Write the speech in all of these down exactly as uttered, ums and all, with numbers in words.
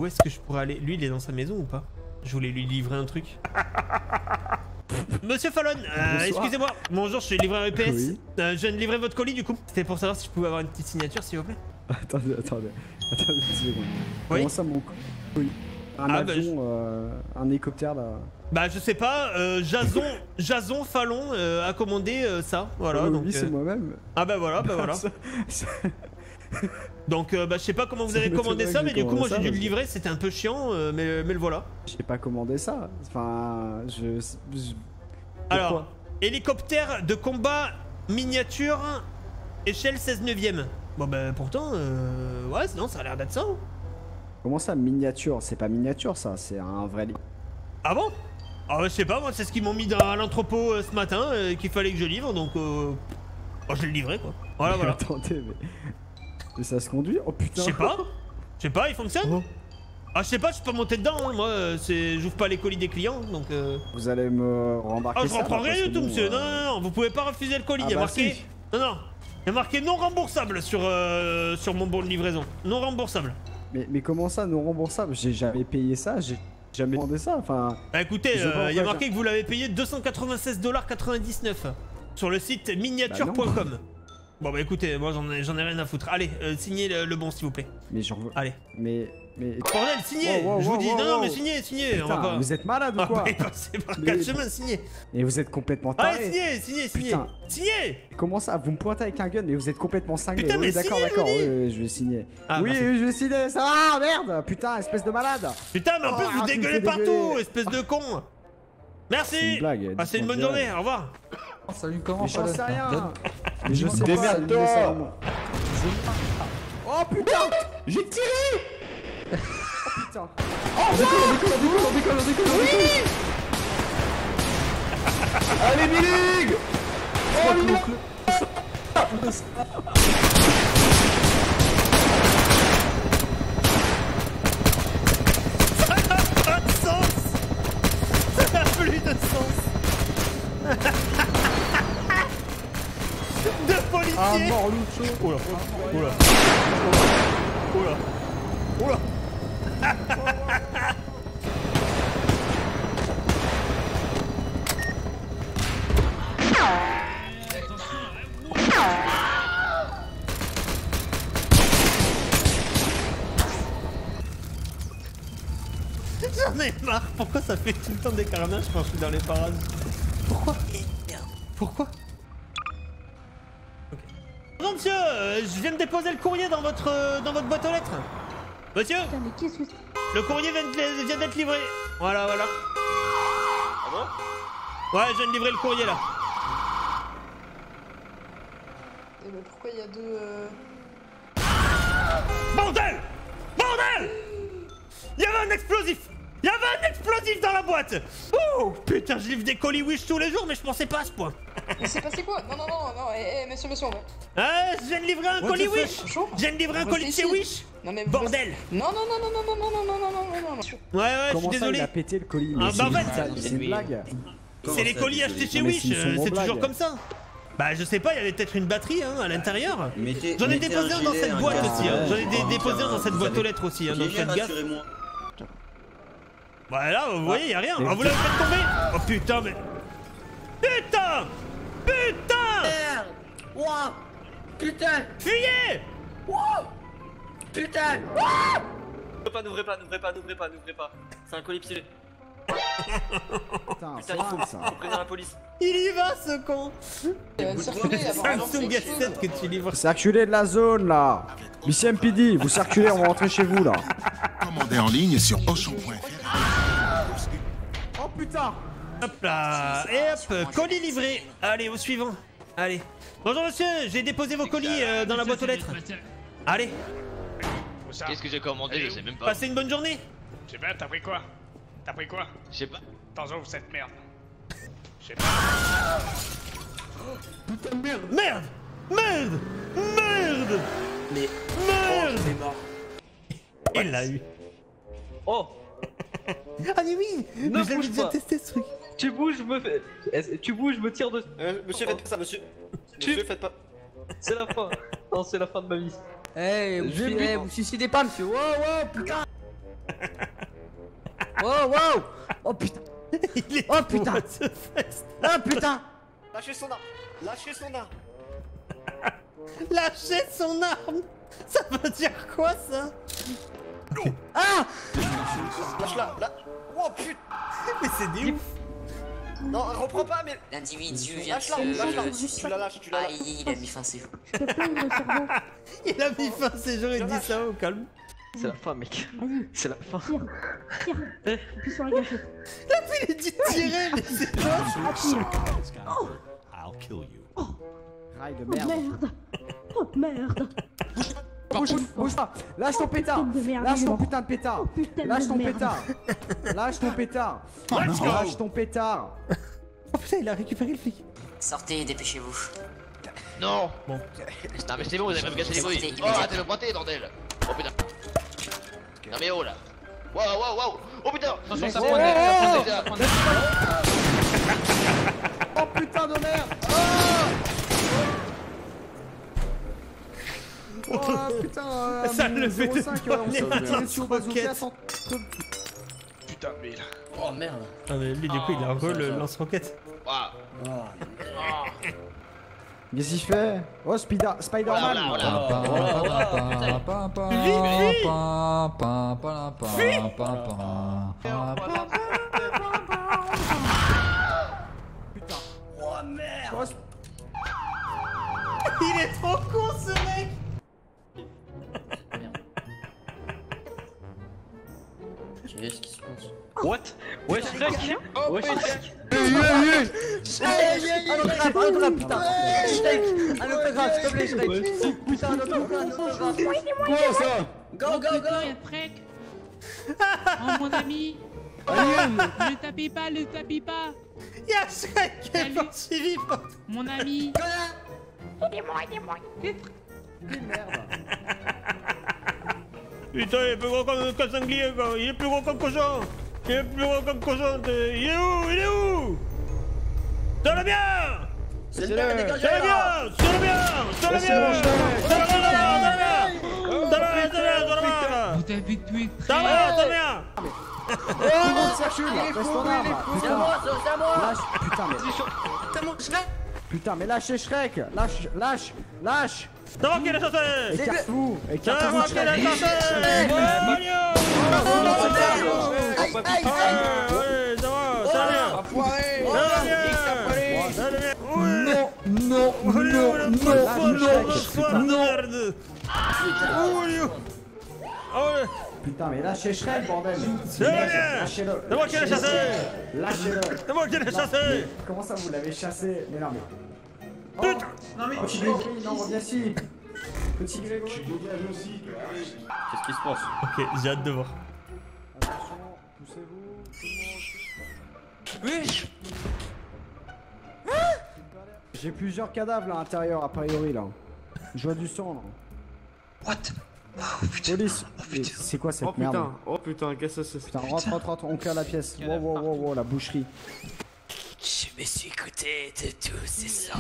où est-ce que je pourrais aller? Lui, il est dans sa maison ou pas? Je voulais lui livrer un truc. Monsieur Fallon, euh, excusez-moi. Bonjour, je suis livreur U P S. Oui. Euh, je viens de livrer votre colis du coup. C'était pour savoir si je pouvais avoir une petite signature, s'il vous plaît. Attendez, attendez. Attendez, une seconde. Oui. Comment ça, mon colis? Un ah, avion, bah, je... euh, un hélicoptère là. Bah je sais pas, euh, Jason, Jason Fallon euh, a commandé euh, ça, voilà. Oh, donc, oui, c'est euh... moi-même. Ah bah voilà, bah voilà. ça, ça... Donc euh, bah je sais pas comment vous avez commandé ça, mais du coup moi j'ai dû le livrer, c'était un peu chiant, euh, mais, mais le voilà. J'ai pas commandé ça, enfin je... je... Alors, hélicoptère de combat miniature, échelle seize neuvième. Bon bah pourtant, euh... ouais non ça a l'air d'être ça. Hein. Comment ça miniature? C'est pas miniature ça, c'est un vrai... Ah bon? Ah ouais, je sais pas, moi c'est ce qu'ils m'ont mis dans l'entrepôt euh, ce matin, euh, qu'il fallait que je livre, donc euh... oh, je l'ai livré quoi. Voilà mais voilà. Attendez, mais... mais ça se conduit? Oh putain. Je sais pas, je sais pas, il fonctionne? Oh. Ah je sais pas, je suis pas monté dedans, hein. Moi euh, c'est, j'ouvre pas les colis des clients, donc euh... Vous allez me rembarquer ah, ça? Ah je reprends rien du tout, bon, monsieur, euh... non, non, non, vous pouvez pas refuser le colis, ah, il y a bah marqué... Si. Non, non, il y a marqué non remboursable sur, euh, sur mon bon de livraison, non remboursable. Mais, mais comment ça, non remboursable? J'ai jamais payé ça, j'ai jamais demandé ça, enfin... Bah écoutez, il euh, y a marqué que vous l'avez payé deux cent quatre-vingt-seize dollars quatre-vingt-dix-neuf sur le site miniature point com. Bah bon bah écoutez, moi j'en ai, j'en ai rien à foutre. Allez, euh, signez le, le bon s'il vous plaît. Mais j'en veux... Allez. Mais... mais... Bordel, signez wow, wow, je vous dis, wow, non wow. non mais signez, signez. Putain, on va pas... vous êtes malade ou quoi? Ah bah c'est par mais... quatre chemins, signez. Et vous êtes complètement taré. Allez, signez, signez, signez. Putain. Signez. Comment ça? Vous me pointez avec un gun, mais vous êtes complètement cinglé. Putain, mais oui, d'accord, signez, d'accord, je vous dis. oui, oui, je vais signer. Ah, oui, merci. oui, je vais signer, ça va, merde. Putain, espèce de malade. Putain, mais en oh, plus vous dégueulez partout, dégueuler. espèce de con. Merci. C'est une blague. Passez une bonne journée, au revoir. Oh, salut, comment mais j'en sais rien. Mais je sais Démerde-toi. Oh putain. J'ai tiré. Oh putain. Oh, on décolle, on décolle, on décolle, on décolle, on décolle. Oui. Allez, Billig. Oh, Billig. Ça n'a pas de sens. Ça n'a plus de sens. Deux policiers. Ah mort Lucho. Oh là, oh là, oh là, oh là. J'en ai marre, pourquoi ça fait tout le temps des carnages quand je suis dans les parages? Pourquoi? Pourquoi? Ok. Bonjour monsieur, euh, je viens de déposer le courrier dans votre, euh, dans votre boîte aux lettres. Monsieur? Putain, mais qu'est-ce que Le courrier vient de- vient d'être livré. Voilà, voilà. Ah bon? Ouais, je viens de livrer le courrier là. Et bah pourquoi il y a deux... Euh... Bordel! Bordel! Il y avait un explosif! Il y avait un explosif dans la boîte! Oh putain, je livre des colis Wish tous les jours, mais je pensais pas à ce point. Mais c'est passé quoi? Non, non, non, non, eh, eh, monsieur, monsieur, on va... Ah, je viens de livrer un What colis the Wish! Bonjour. Je viens de livrer un Vous colis de restez chez ici. Wish! Non mais... vous Bordel! restez- Non, non, non, non, non, non, non, non, non, non, non, non, non, non. Ouais, ouais, je suis Comment ça, désolé. il a pété le colis? Ah, Mais bah, en c'est- fait, c'est une blague. C'est les colis achetés chez Non, mais Wish, c'est une euh, sombre c'est toujours blague. comme ça. Bah je sais pas, il y avait peut-être une batterie hein, à l'intérieur. Mettez- J'en ai mettez déposé un un dans gilet, cette un boîte casque, aussi, hein. J'en ai euh, dé- un déposé un dans carré, cette vous boîte aux savez. lettres aussi, hein, Qui donc est, faites gaffe. rassurez-moi. Bah là, vous voyez, y a rien. Mais- Ah, vous l'avez fait tomber. Oh putain, mais... Putain! Putain! Merde! Ouah! Putain! Fuyez! Putain! N'ouvrez pas, n'ouvrez pas, n'ouvrez pas, n'ouvrez pas, n'ouvrez pas. C'est un colis piégé. Putain, Putain, c'est il faut, mal ça. faut prévenir la police. Il y va, ce con! Euh, circuler, là, vraiment, Samsung c'est S sept que tu livres. Circulez de la zone là. Ici M P D, vous circulez, on va rentrer chez vous là. Commandez en ligne sur Auchan point F R. Oh putain. Hop là, et hop, colis livré. Allez, au suivant. Allez. Bonjour monsieur, j'ai déposé vos colis euh, dans la boîte aux lettres. Allez, Qu'est-ce que j'ai commandé? Je sais même pas. passez une bonne journée. Je sais pas, t'as pris quoi? T'as pris quoi? Je sais pas. T'en ouvres cette merde. Je sais pas. Putain, merde. Merde. Merde. Merde. Mais. Merde. Oh, mort. Il l'a eu. Oh! Ah mais oui, Ne mais j'avais bouge déjà pas. testé ce truc. Tu bouges, je me fais. Est-ce- Tu bouges, je me tire de. Euh, monsieur, faites pas ça, monsieur. Tu- Monsieur, faites pas. C'est la fin. Non, c'est la fin de ma vie. Eh, vous, Je vais eh, lui- vous suicidez pas, monsieur. Wow, wow, putain. Wow, wow. Oh putain. Il est Oh putain. what the fuck. Oh putain. Lâchez son arme. Lâchez son arme. Lâchez son arme. Ça veut dire quoi ça? Ah. Lâche-la. Là. Oh putain. Mais c'est des ouf. Non, reprends pas, mais. L'individu vient de Lâche-la. Lâche-la. se... Tu la lâches, tu la lâches. Aïe, il a mis fin, c'est vous. Il a mis fin à ses jours, il dit ça au calme. C'est la fin, mec. C'est la fin. Tire, tire. Appuie sur la gâchette. La fille est dit tirer, mais c'est quoi? Oh. Oh. Rail de Oh merde. merde. Oh merde. Bouge, bouge pas. Lâche ton pétard. Putain de merde, Lâche il est ton mort. putain de pétard. Oh, putain de Lâche ton merde. pétard. Lâche ton pétard. Lâche ton pétard. Oh putain, il a récupéré le flic. Sortez, dépêchez-vous. Non. Bon. Non mais c'est bon, vous avez pas me casser les Sortez couilles. Oh, immédiatement. arrêtez de pointer, bordel. Oh putain. Non mais oh là. Waouh, waouh, waouh. Oh putain. Attention, ça Oh, prend oh, des... ça prend des... Oh putain de merde. Oh, oh putain. euh, Ça le fait de zéro cinq, euh, on s'est voler tiré un sur bazooka roquette. sans... Putain, mais là. Oh merde. Ah mais lui du coup il a encore le lance-roquette. Waouh. Qu'est-ce qu'il fait? Oh, Spider- Spider-Man. Voilà, voilà. Oh merde. Oh, Sp- Il est trop con ce mec. Qu'est-ce qui se passe? What? Ouais, Shrek. Ouais, Shrek. Un autographe, un autographe, putain. Shrek, un autographe, s'il te plaît, Shrek. Putain, un autographe, un autographe. Quoi ça? Go, go, go! Il y a Shrek. Oh mon ami. Ne tapez pas, ne tapez pas. Y'a Shrek qui est Salut. poursuivi par... Mon ami. Aidez-moi, aidez-moi. Putain, il est plus gros qu'un sanglier quoi. Il est plus gros qu'un cochon. Il est plus gros qu'un cochon. Il est où? Il est où? Sors-le bien! C'est le bien, dégagez Sors-le bien! Sors-le bien! Sors-le bien! Sors-le bien! Sors-le bien! Sors-le bien! Vous avez tué Ça va, ça bien! Tout le monde s'accule, baisse ton arme. C'est à moi, c'est à moi! Lâche, putain, mais... C'est mon Shrek! Putain, mais lâchez Shrek. Lâche, lâche, lâche. C'est moi qui l'ai chassé! Écarte-vous, C'est écarte-vous, moi qui l'ai Shrek. chassé! Ouais, Magno! Aïe, aïe, aïe. Ouais, ça va, ça va bien! Enfoiré. Ça va bien! Ça va bien! Ouais! Non, non, non, non, Reçois, non. merde! Oh, ouais! Putain, mais lâchez Shrek, bordel. C'est bien! Lâchez-le. C'est moi qui l'ai chassé! Lâchez-le. C'est moi qui l'ai chassé! Comment ça, vous l'avez chassé? Mais non, mais... Oh, Putain! Petit Grégory, non, reviens ici. Petit Grégory. Qu'est-ce qui se passe? Ok, j'ai hâte de voir. Attention, poussez-vous, tout le monde. Oui! J'ai plusieurs cadavres là à l'intérieur, a priori là. Je vois du sang là. What? Oh putain! Police. Mais c'est quoi cette Oh merde? putain, oh putain, qu'est-ce que c'est? Putain, rentre, rentre, rentre, on claire la pièce. Wow, wow, wow, wow, la boucherie. Je me suis écouté de tous ces sangs.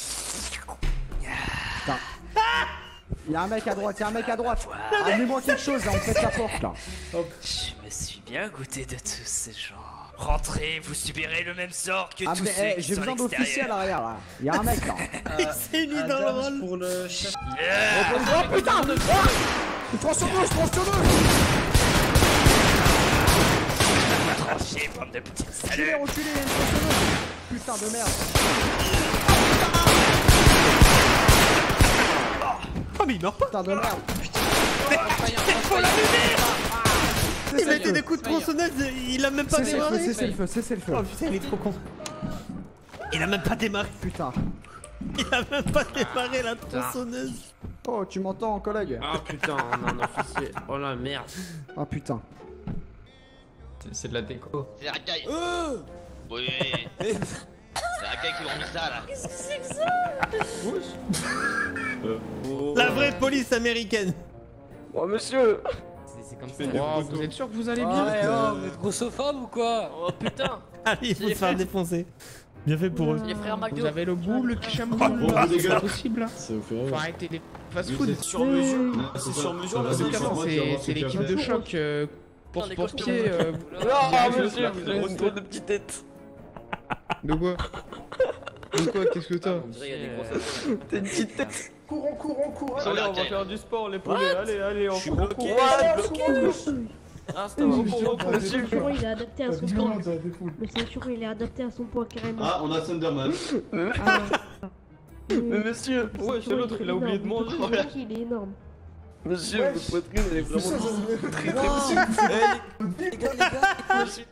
Putain. Y'a un mec à droite, y'a un mec à droite. Amenez-moi quelque chose là, on pète la porte là. Je me suis bien goûté de tous ces gens. Rentrez, vous subirez le même sort que Ah tous mais ceux eh, qui j'ai sont à besoin d'officier à l'extérieur. l'arrière là. Y'a un mec là. Il s'est mis dans le rôle! Pour le chef. Yeah. Oh putain! Oh je prends sur deux, je prends sur deux! Tranché, bande de petites Reculez, salauds. reculez, y'a une tronçonneuse! Putain de merde! Oh mais il meurt pas! Putain de merde! Faut l'allumer! Il a été des coups de tronçonneuse, il a même pas Cessez le feu, démarré! cessez le feu, cessez le feu! Oh putain, il est trop con! Il a même pas démarré! Putain! Il a même pas démarré la tronçonneuse! Oh, tu m'entends, collègue? Ah putain, on a un officier. Oh la merde. Ah putain! C'est de la déco. C'est la racaille. Oui. C'est la racaille qui ont mis ça là. Qu'est-ce que c'est que ça? La vraie police américaine! Oh monsieur! C'est comme Fais des ça. photos. Vous êtes sûr que vous allez bien? Ouais, oh, vous êtes grossophobe ou quoi? Oh putain. Ah il faut se faire défoncer! Bien fait pour eux! Les frères Vous McDo. avez le goût, le chameau, bon, c'est dégage. pas possible là. Ça vous fait Faut arrêter les fast food. Sur mesure. C'est sur mesure là, C'est c'est c'est l'équipe de choc. euh, Pour les pompier, costumes. euh... Ah, vous- monsieur, vous vous avez avez une trop de petites têtes. De quoi? De quoi? Qu'est-ce que t'as? On dirait qu'il y a des grosses. T'as une petite tête. Courons, courons, courons. Ils sont Allez, là, on va Kyle. faire du sport, les poulets. Allez, allez, on Je suis on bloqué. court. Ah, c'est On un court, on court. Le ceinturon il est adapté à son poids. Le ceinturon il est adapté à son poids carrément. Ah, on a Thunderman. Ah, Mais monsieur, Ouais, c'est l'autre, il a oublié de manger. Voilà. Il est énorme. monsieur, votre poitrine elle est vraiment très très petite. Les gars, les gars, monsieur.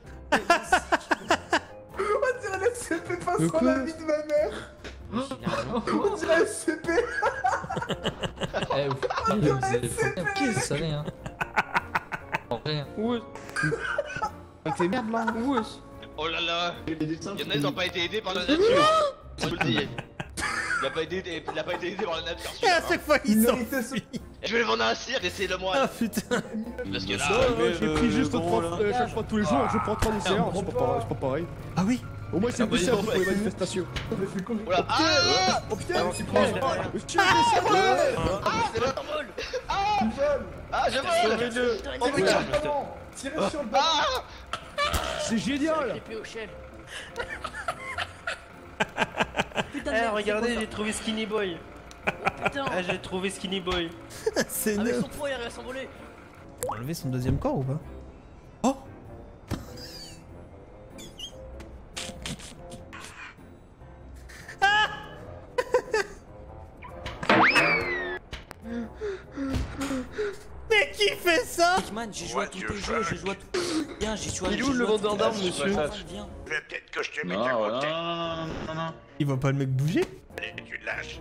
On dirait le C P De passera quoi? la vie de ma mère. On dirait le C P. Eh, vous vous avez fait vous savez, hein. En vrai, hein. Ouais. Ah, t'es merde là. Ouais. Oh là là. Les dessins, Y'en a, ils ont pas été aidés par la nature. Moi, je vous le dis. Il a pas été aidé, il a pas été aidé par la nature. Et à chaque fois, il sort. Je vais le vendre à un cirque, essayez-le moi. Ah putain. Parce que là. J'ai pris juste trois euh, chaque fois tous les jours, je prends trois des séances. C'est pas pareil. C'est pas pareil. Ah oui. Au moins, c'est plus simple pour les manifestations. Oula. Ah. Oh putain, on s'y prend, c'est derrière. Monsieur, laissez-moi. Ah, c'est le vol. Ah. Ah, je vole. Sauvez-le. Oh putain. Tirez sur le ballon. Ah. C'est génial. Épée au chef. Eh, Putain de merde, regardez, c'est j'ai trouvé Skinny Boy. quoi ça? Putain. Ah, j'ai trouvé Skinny Boy. C'est Avec neuf. son poids, il arrive à s'envoler. Enlever son deuxième corps ou pas? Oh. Ah. Mais qui fait ça? Hickman, j'ai joué à tous tes jeux, j'ai joué à tout. Viens, j'ai joué à. Il est où le vendeur d'armes, monsieur? Viens. Peut-être que je te mets Non, à non, côté. non, non, non. Il voit pas le mec bouger? Allez, tu le lâches.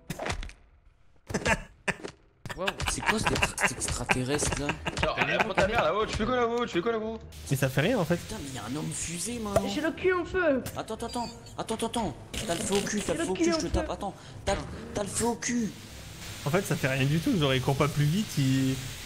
C'est quoi cet extraterrestre là? Alors, prends ta mère là-haut, tu fais quoi là-haut, tu fais quoi là-haut? Mais ça fait rien en fait. Putain, mais y'a un homme fusée maintenant. J'ai le cul en feu. Attends, attends, attends, attends, attends, attends. T'as le feu au cul, t'as le Le feu au cul cul, en je te feu. tape. Attends, t'as t'as le feu au cul. En fait, ça fait rien du tout. Genre, il court pas plus vite, il.